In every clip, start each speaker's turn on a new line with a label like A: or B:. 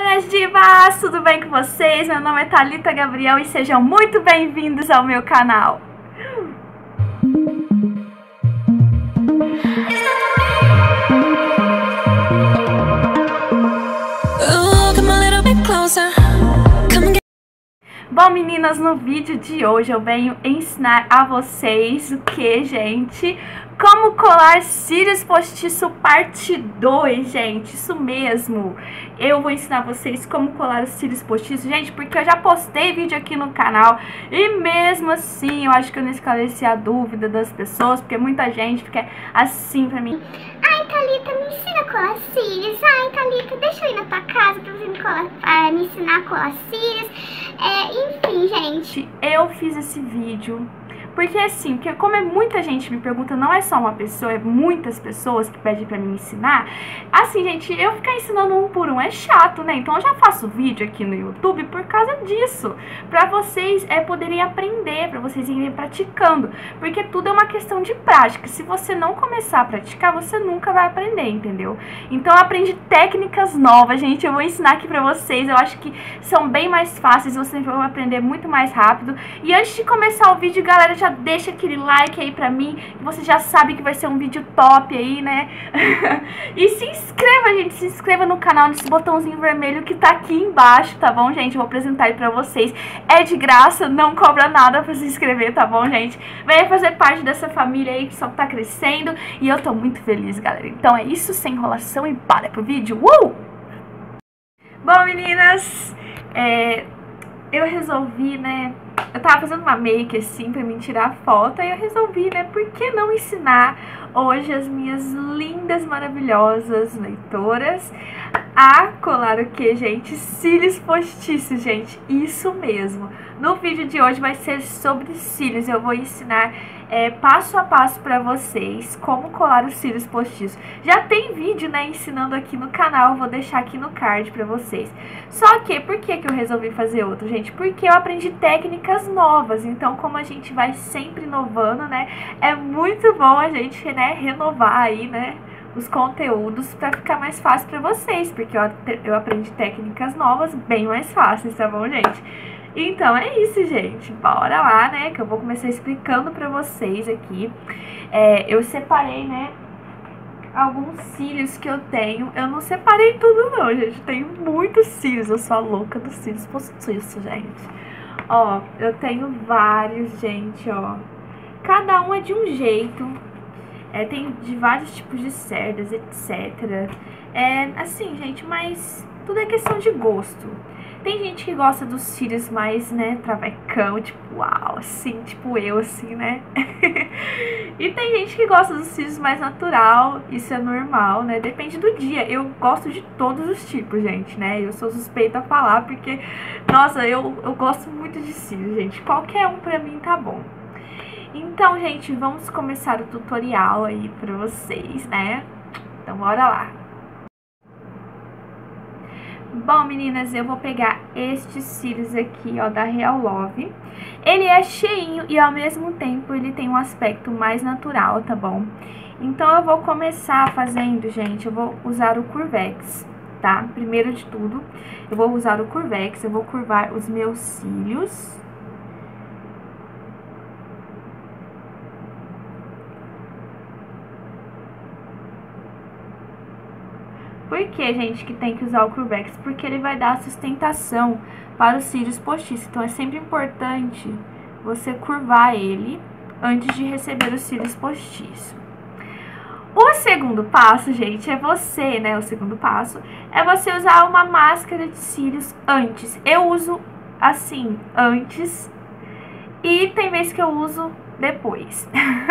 A: Minhas divas, tudo bem com vocês? Meu nome é Thalita Gabriel e sejam muito bem-vindos ao meu canal. Bom, meninas, no vídeo de hoje eu venho ensinar a vocês o que, gente? Como colar cílios postiço parte 2, gente, isso mesmo. Eu vou ensinar vocês como colar os cílios postiços, gente, porque eu já postei vídeo aqui no canal e mesmo assim eu acho que eu não esclareci a dúvida das pessoas, porque muita gente fica assim pra mim.
B: Ai, Thalita, me ensina a colar cílios. Ai, Thalita, deixa eu ir na tua casa pra você me ensinar a colar cílios. Enfim, gente,
A: eu fiz esse vídeo porque assim, porque como muita gente me pergunta, não é só uma pessoa, é muitas pessoas que pedem pra me ensinar. Assim, gente, eu ficar ensinando um por um é chato, né? Então eu já faço vídeo aqui no YouTube por causa disso, pra vocês poderem aprender, pra vocês irem praticando, porque tudo é uma questão de prática. Se você não começar a praticar, você nunca vai aprender, entendeu? Então eu aprendi técnicas novas, gente, eu vou ensinar aqui pra vocês. Eu acho que são bem mais fáceis, vocês vão aprender muito mais rápido. E antes de começar o vídeo, galera, já deixa aquele like aí pra mim, que você já sabe que vai ser um vídeo top aí, né? E se inscreva, gente, se inscreva no canal, nesse botãozinho vermelho que tá aqui embaixo, tá bom, gente? Eu vou apresentar ele pra vocês, é de graça, não cobra nada pra se inscrever, tá bom, gente? Venha fazer parte dessa família aí que só tá crescendo e eu tô muito feliz, galera. Então é isso, sem enrolação e para pro vídeo. Bom, meninas, eu resolvi, né? Eu tava fazendo uma make assim pra me tirar foto, e eu resolvi, né? Por que não ensinar hoje as minhas lindas, maravilhosas leitoras a colar o que, gente? Cílios postiços, gente. Isso mesmo. No vídeo de hoje vai ser sobre cílios. Eu vou ensinar passo a passo pra vocês como colar os cílios postiços. Já tem vídeo, né, ensinando aqui no canal. Eu vou deixar aqui no card pra vocês. Só que, por que eu resolvi fazer outro, gente? Porque eu aprendi técnicas novas. Então, como a gente vai sempre inovando, né, é muito bom a gente, né, renovar aí, né, os conteúdos pra ficar mais fácil pra vocês, porque eu aprendi técnicas novas bem mais fáceis, tá bom, gente? Então é isso, gente, bora lá, né, que eu vou começar explicando pra vocês aqui. Eu separei, né, alguns cílios que eu tenho. Eu não separei tudo não, gente, tenho muitos cílios, eu sou a louca dos cílios postiços, gente. Ó, eu tenho vários, gente, ó, cada um é de um jeito. Tem de vários tipos de cerdas, etc. Assim, gente, mas tudo é questão de gosto. Tem gente que gosta dos cílios mais, né, travecão, tipo, uau, assim, tipo eu, assim, né? E tem gente que gosta dos cílios mais natural, isso é normal, né? Depende do dia. Eu gosto de todos os tipos, gente, né? Eu sou suspeita a falar, porque, nossa, eu gosto muito de cílios, gente. Qualquer um pra mim tá bom. Então, gente, vamos começar o tutorial aí pra vocês, né? Então, bora lá. Bom, meninas, eu vou pegar estes cílios aqui, ó, da Real Love. Ele é cheinho e, ao mesmo tempo, ele tem um aspecto mais natural, tá bom? Então, eu vou começar fazendo, gente, eu vou usar o Curvex, tá? Primeiro de tudo, eu vou usar o Curvex, eu vou curvar os meus cílios. Por que, gente, que tem que usar o Curvex? Porque ele vai dar sustentação para os cílios postiços. Então, é sempre importante você curvar ele antes de receber os cílios postiços. O segundo passo, gente, é você, né? O segundo passo é você usar uma máscara de cílios antes. Eu uso assim, antes, e tem vezes que eu uso depois.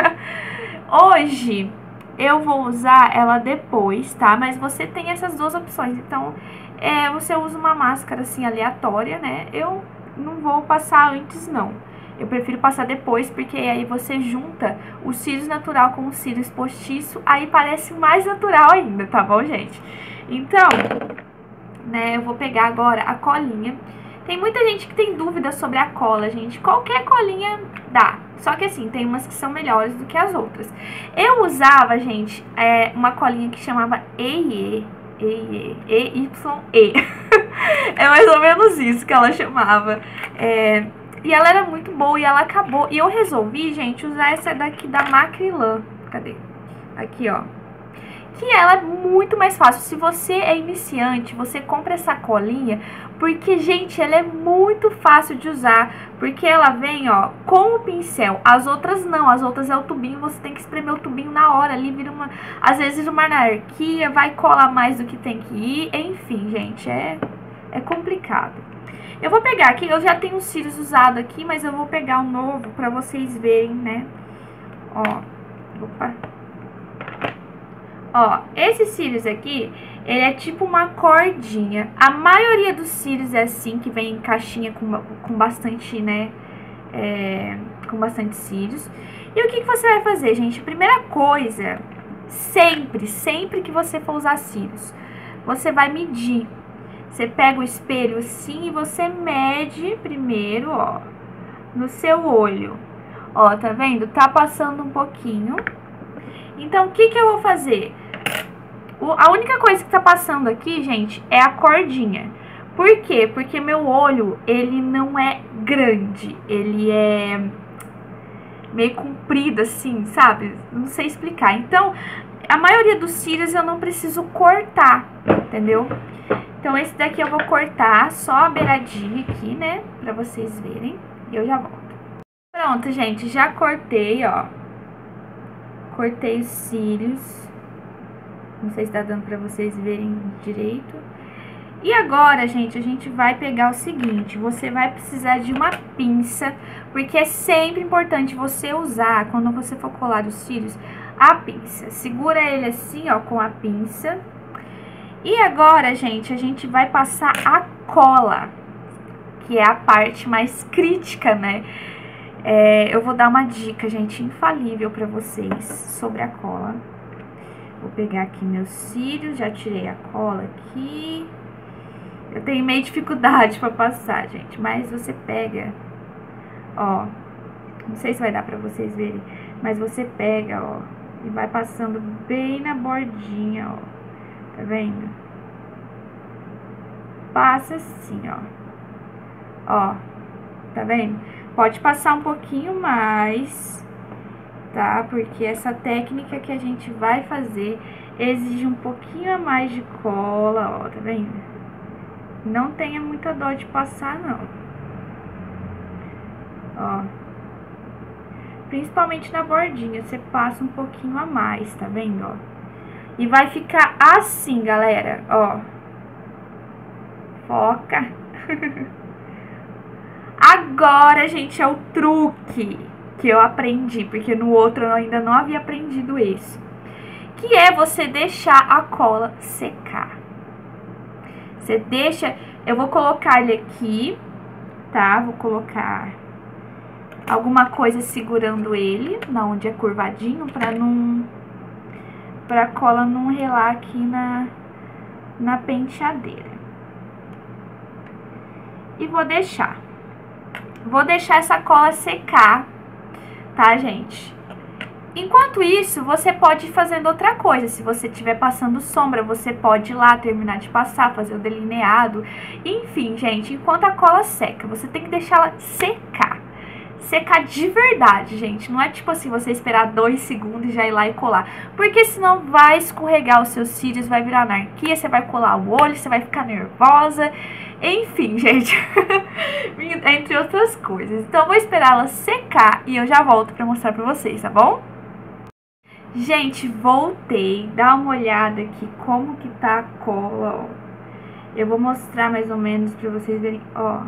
A: Hoje eu vou usar ela depois, tá? Mas você tem essas duas opções. Então, você usa uma máscara assim aleatória, né? Eu não vou passar antes, não. Eu prefiro passar depois, porque aí você junta os cílios natural com os cílios postiço, aí parece mais natural ainda, tá bom, gente? Então, né, eu vou pegar agora a colinha. Tem muita gente que tem dúvida sobre a cola, gente. Qualquer colinha dá. Só que assim, tem umas que são melhores do que as outras. Eu usava, gente, uma colinha que chamava EYE. É mais ou menos isso que ela chamava. E ela era muito boa e ela acabou. E eu resolvi, gente, usar essa daqui da Macrylan. Cadê? Aqui, ó. Que ela é muito mais fácil. Se você é iniciante, você compra essa colinha, porque, gente, ela é muito fácil de usar, porque ela vem, ó, com o pincel. As outras não, as outras é o tubinho, você tem que espremer o tubinho na hora, ali vira uma, às vezes uma anarquia, vai colar mais do que tem que ir, enfim, gente, é complicado. Eu vou pegar aqui, eu já tenho os cílios usados aqui, mas eu vou pegar um novo pra vocês verem, né, ó, opa. Ó, esses cílios aqui, ele é tipo uma cordinha. A maioria dos cílios é assim, que vem em caixinha com bastante, né, com bastante cílios. E o que você vai fazer, gente? Primeira coisa, sempre que você for usar cílios, você vai medir. Você pega o espelho assim e você mede primeiro, ó, no seu olho. Ó, tá vendo? Tá passando um pouquinho. Então, o que eu vou fazer? A única coisa que tá passando aqui, gente, é a cordinha. Por quê? Porque meu olho, ele não é grande. Ele é meio comprido, assim, sabe? Não sei explicar. Então, a maioria dos cílios eu não preciso cortar, entendeu? Então, esse daqui eu vou cortar só a beiradinha aqui, né? Pra vocês verem. E eu já volto. Pronto, gente, já cortei, ó. Cortei os cílios. Não sei se tá dando pra vocês verem direito. E agora, gente, a gente vai pegar o seguinte. Você vai precisar de uma pinça, porque é sempre importante você usar, quando você for colar os cílios, a pinça. Segura ele assim, ó, com a pinça. E agora, gente, a gente vai passar a cola, que é a parte mais crítica, né? Eu vou dar uma dica, gente, infalível pra vocês sobre a cola. Vou pegar aqui meus cílios, já tirei a cola aqui. Eu tenho meio dificuldade pra passar, gente, mas você pega, ó, não sei se vai dar pra vocês verem, mas você pega, ó, e vai passando bem na bordinha, ó, tá vendo? Passa assim, ó, tá vendo? Pode passar um pouquinho mais, tá? Porque essa técnica que a gente vai fazer exige um pouquinho a mais de cola, ó, tá vendo? Não tenha muita dor de passar, não. Ó. Principalmente na bordinha, você passa um pouquinho a mais, tá vendo, ó? E vai ficar assim, galera, ó. Foca. Agora, gente, é o truque que eu aprendi, porque no outro eu ainda não havia aprendido esse. Que é você deixar a cola secar. Você deixa... Eu vou colocar ele aqui, tá? Vou colocar alguma coisa segurando ele, na onde é curvadinho, pra cola não relar aqui na penteadeira. E vou deixar essa cola secar, tá, gente? Enquanto isso, você pode ir fazendo outra coisa. Se você estiver passando sombra, você pode ir lá, terminar de passar, fazer o delineado. Enfim, gente, enquanto a cola seca, você tem que deixar ela secar. Secar de verdade, gente. Não é tipo assim, você esperar 2 segundos e já ir lá e colar. Porque senão vai escorregar os seus cílios, vai virar anarquia, você vai colar o olho, você vai ficar nervosa. Enfim, gente, entre outras coisas. Então, eu vou esperar ela secar e eu já volto pra mostrar pra vocês, tá bom? Gente, voltei. Dá uma olhada aqui como que tá a cola, ó. Eu vou mostrar mais ou menos pra vocês verem, ó.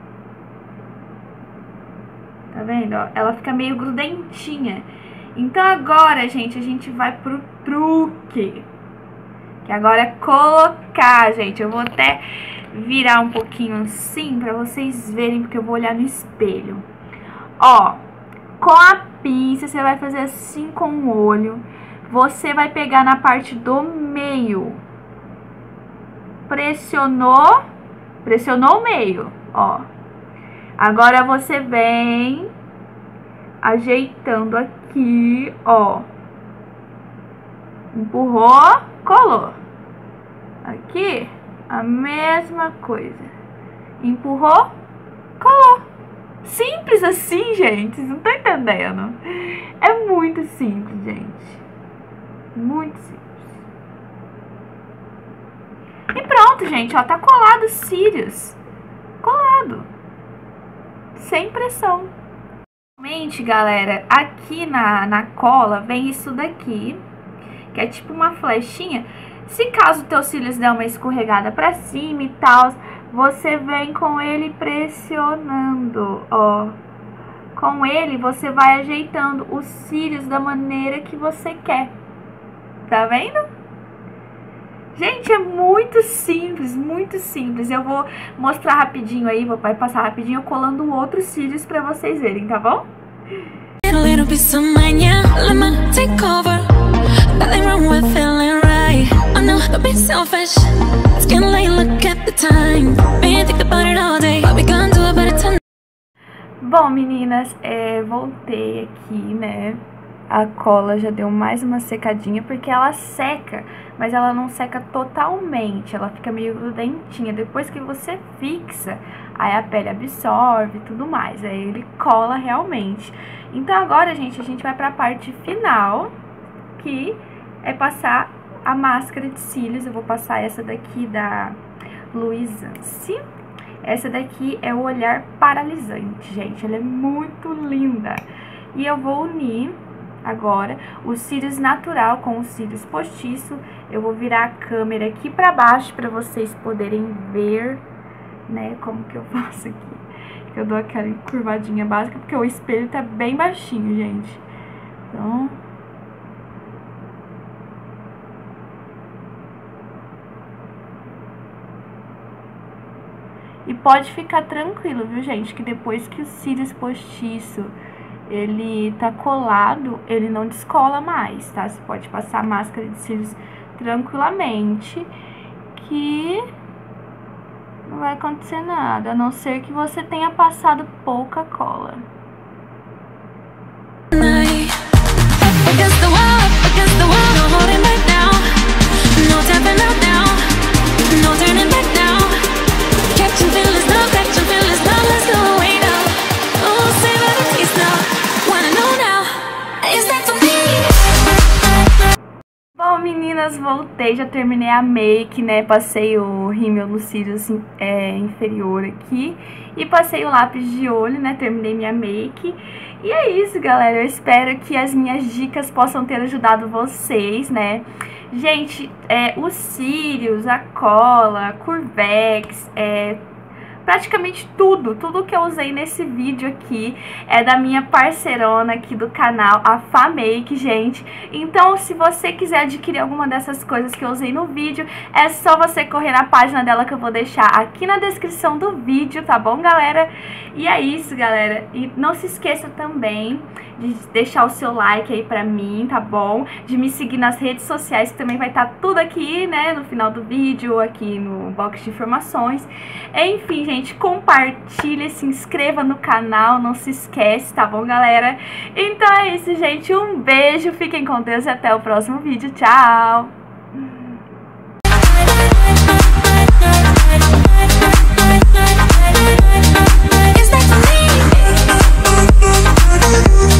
A: Tá vendo, ó? Ela fica meio grudentinha. Então, agora, gente, a gente vai pro truque. Que agora é colocar, gente. Eu vou até virar um pouquinho assim pra vocês verem, porque eu vou olhar no espelho. Ó, com a pinça você vai fazer assim com o olho. Você vai pegar na parte do meio. Pressionou o meio, ó. Agora você vem ajeitando aqui, ó. Empurrou, colou. Aqui. A mesma coisa. Empurrou, colou. Simples assim, gente. Vocês não estão entendendo. É muito simples, gente. Muito simples. E pronto, gente. Ó, tá colado os cílios. Colado. Sem pressão. Realmente, galera, aqui na cola vem isso daqui, que é tipo uma flechinha. Se caso teus cílios der uma escorregada pra cima e tal, você vem com ele pressionando, ó. Com ele você vai ajeitando os cílios da maneira que você quer. Tá vendo? Gente, é muito simples, muito simples. Eu vou mostrar rapidinho aí, vai passar rapidinho colando outros cílios pra vocês verem, tá bom? Bom, meninas, voltei aqui, né? A cola já deu mais uma secadinha, porque ela seca, mas ela não seca totalmente, ela fica meio grudentinha. Depois que você fixa, aí a pele absorve e tudo mais, aí ele cola realmente. Então agora, gente, a gente vai pra parte final, que é passar a máscara de cílios. Eu vou passar essa daqui da Luisance. Essa daqui é o Olhar Paralisante, gente, ela é muito linda. E eu vou unir agora os cílios natural com os cílios postiço. Eu vou virar a câmera aqui pra baixo pra vocês poderem ver, né, como que eu faço aqui. Eu dou aquela curvadinha básica, porque o espelho tá bem baixinho, gente. Então... E pode ficar tranquilo, viu, gente, que depois que o cílios postiço ele tá colado, ele não descola mais, tá? Você pode passar a máscara de cílios tranquilamente, que não vai acontecer nada, a não ser que você tenha passado pouca cola. Bom, meninas, voltei, já terminei a make, né, passei o rímel no cílios inferior aqui e passei o lápis de olho, né, terminei minha make. E é isso, galera, eu espero que as minhas dicas possam ter ajudado vocês, né. Gente, os cílios, a cola, a Curvex, praticamente tudo que eu usei nesse vídeo aqui é da minha parceirona aqui do canal, a Famake, gente. Então, se você quiser adquirir alguma dessas coisas que eu usei no vídeo, é só você correr na página dela que eu vou deixar aqui na descrição do vídeo, tá bom, galera? E é isso, galera. E não se esqueça também de deixar o seu like aí pra mim, tá bom? De me seguir nas redes sociais, que também vai estar tudo aqui, né, no final do vídeo, aqui no box de informações. Enfim, gente, compartilha, se inscreva no canal, não se esquece, tá bom, galera? Então é isso, gente, um beijo, fiquem com Deus e até o próximo vídeo, tchau!
C: Is that for me?